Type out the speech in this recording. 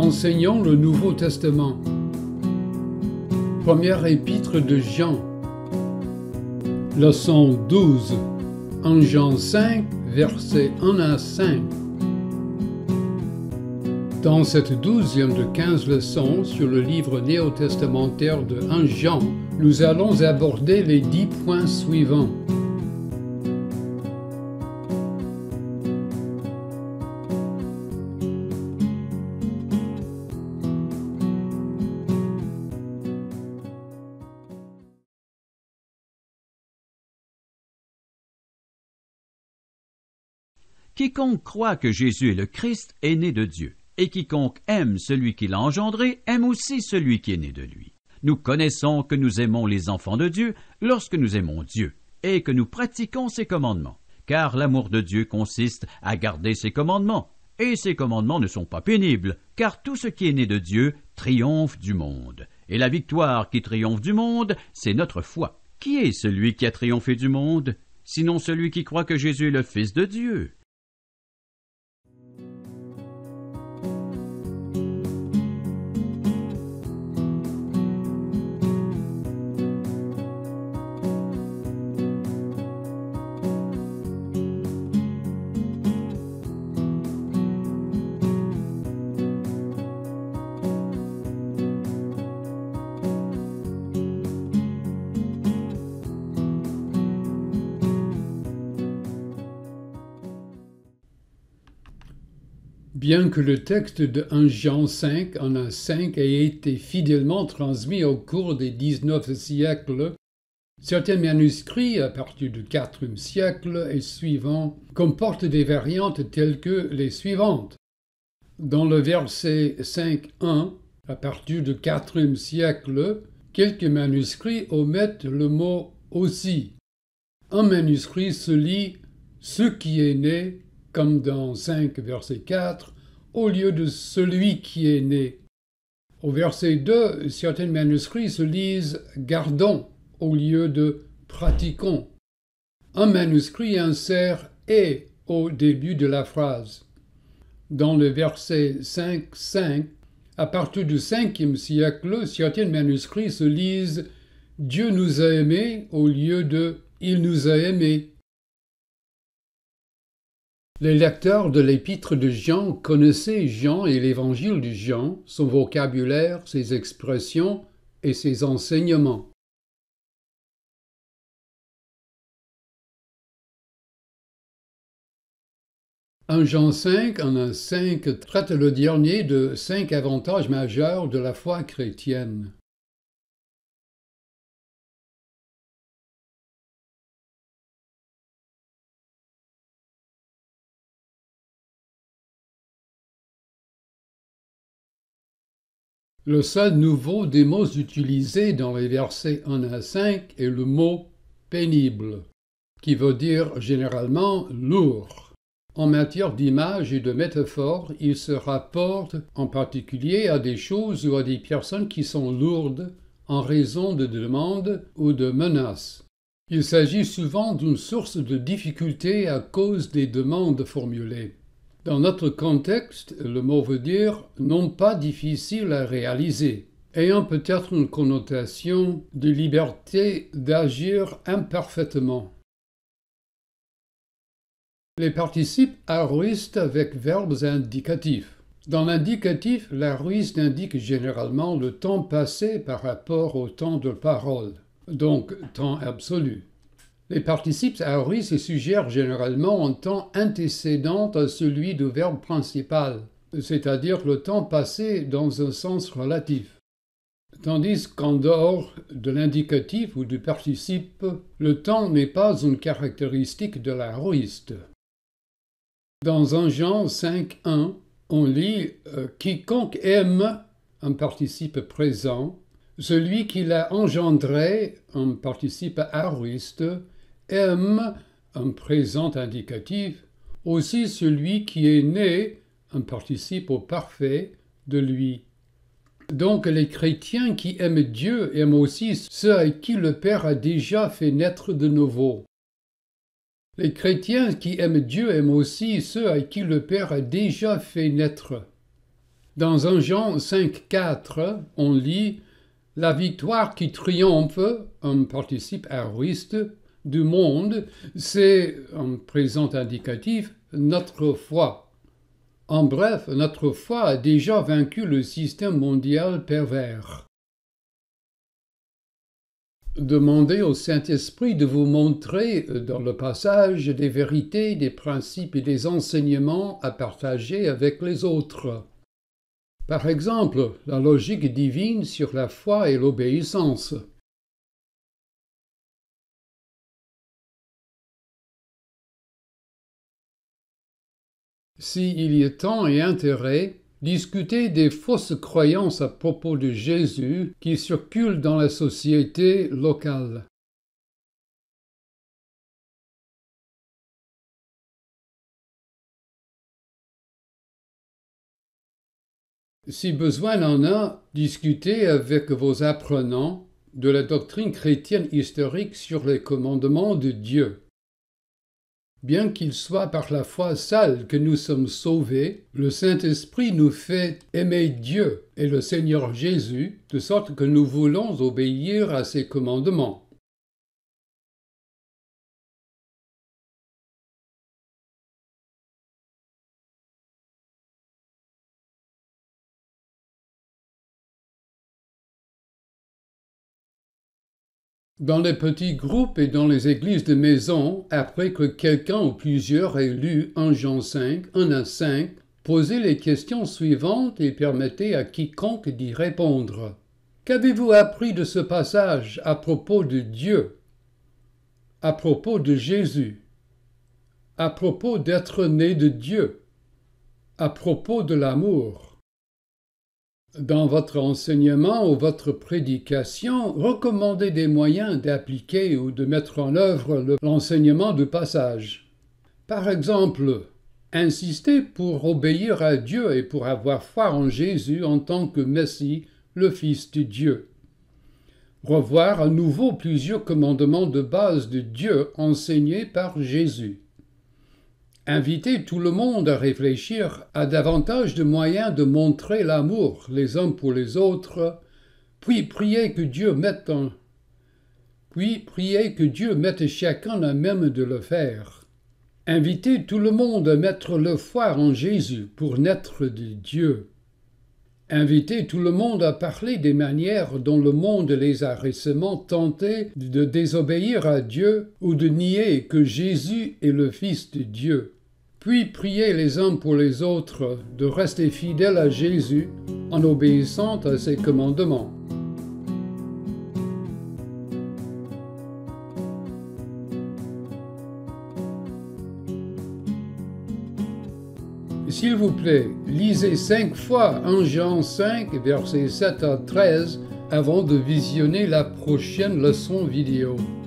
enseignons le Nouveau Testament. Première épître de Jean. Leçon 12. En Jean 5, versets 1 à 5. Dans cette 12e de 15 leçons sur le livre néo-testamentaire de 1 Jean, nous allons aborder les 10 points suivants. Quiconque croit que Jésus est le Christ est né de Dieu, et quiconque aime celui qui l'a engendré aime aussi celui qui est né de lui. Nous connaissons que nous aimons les enfants de Dieu lorsque nous aimons Dieu, et que nous pratiquons ses commandements, car l'amour de Dieu consiste à garder ses commandements, et ses commandements ne sont pas pénibles, car tout ce qui est né de Dieu triomphe du monde. Et la victoire qui triomphe du monde, c'est notre foi. Qui est celui qui a triomphé du monde, sinon celui qui croit que Jésus est le Fils de Dieu? Bien que le texte de 1 Jean 5 en a 5 ait été fidèlement transmis au cours des 19 siècles, certains manuscrits, à partir du 4e siècle et suivants, comportent des variantes telles que les suivantes. Dans le verset 5.1, à partir du 4e siècle, quelques manuscrits omettent le mot « aussi ». Un manuscrit se lit « ce qui est né » comme dans 5 verset 4, au lieu de celui qui est né. Au verset 2, certains manuscrits se lisent gardons au lieu de pratiquons. Un manuscrit insère et au début de la phrase. Dans le verset 5.5, à partir du 5e siècle, certains manuscrits se lisent Dieu nous a aimés au lieu de il nous a aimés. Les lecteurs de l'épître de Jean connaissaient Jean et l'évangile de Jean, son vocabulaire, ses expressions et ses enseignements. Un Jean 5 en un 5 traite le dernier de 5 avantages majeurs de la foi chrétienne. Le seul nouveau des mots utilisés dans les versets 1 à 5 est le mot « pénible », qui veut dire généralement « lourd ». En matière d'image et de métaphore, il se rapporte en particulier à des choses ou à des personnes qui sont lourdes en raison de demandes ou de menaces. Il s'agit souvent d'une source de difficulté à cause des demandes formulées. Dans notre contexte, le mot veut dire « non pas difficile à réaliser », ayant peut-être une connotation de liberté d'agir imparfaitement. Les participes aoriste avec verbes indicatifs. Dans l'indicatif, l'aoriste indique généralement le temps passé par rapport au temps de parole, donc temps absolu. Les participes aoristes se suggèrent généralement en temps antécédent à celui du verbe principal, c'est-à-dire le temps passé dans un sens relatif. Tandis qu'en dehors de l'indicatif ou du participe, le temps n'est pas une caractéristique de l'aoriste. Dans 1 Jean 5.1, on lit « Quiconque aime » un participe présent, celui qui l'a engendré, un participe aoriste, aime, un présent indicatif, aussi celui qui est né, un participe au parfait, de lui. Donc les chrétiens qui aiment Dieu aiment aussi ceux à qui le Père a déjà fait naître de nouveau. Les chrétiens qui aiment Dieu aiment aussi ceux à qui le Père a déjà fait naître. Dans 1 Jean 5,4, on lit « La victoire qui triomphe, un participe aoriste, du monde, c'est, en présent indicatif, notre foi. » En bref, notre foi a déjà vaincu le système mondial pervers. Demandez au Saint-Esprit de vous montrer dans le passage des vérités, des principes et des enseignements à partager avec les autres. Par exemple, la logique divine sur la foi et l'obéissance. S'il y a temps et intérêt, discutez des fausses croyances à propos de Jésus qui circulent dans la société locale. Si besoin en a, discutez avec vos apprenants de la doctrine chrétienne historique sur les commandements de Dieu. Bien qu'il soit par la foi seule que nous sommes sauvés, le Saint-Esprit nous fait aimer Dieu et le Seigneur Jésus, de sorte que nous voulons obéir à ses commandements. Dans les petits groupes et dans les églises de maison, après que quelqu'un ou plusieurs ait lu 1 Jean 5, 1 à 5, posez les questions suivantes et permettez à quiconque d'y répondre. Qu'avez-vous appris de ce passage à propos de Dieu, à propos de Jésus, à propos d'être né de Dieu, à propos de l'amour? Dans votre enseignement ou votre prédication, recommandez des moyens d'appliquer ou de mettre en œuvre l'enseignement du passage. Par exemple, insistez pour obéir à Dieu et pour avoir foi en Jésus en tant que Messie, le Fils de Dieu. Revoir à nouveau plusieurs commandements de base de Dieu enseignés par Jésus. Invitez tout le monde à réfléchir à davantage de moyens de montrer l'amour les uns pour les autres, puis priez que Dieu mette chacun à même de le faire. Invitez tout le monde à mettre leur foi en Jésus pour naître de Dieu. Invitez tout le monde à parler des manières dont le monde les a récemment tentés de désobéir à Dieu ou de nier que Jésus est le Fils de Dieu. Puis priez les uns pour les autres de rester fidèles à Jésus en obéissant à ses commandements. S'il vous plaît, lisez 5 fois 1 Jean 5, versets 7 à 13, avant de visionner la prochaine leçon vidéo.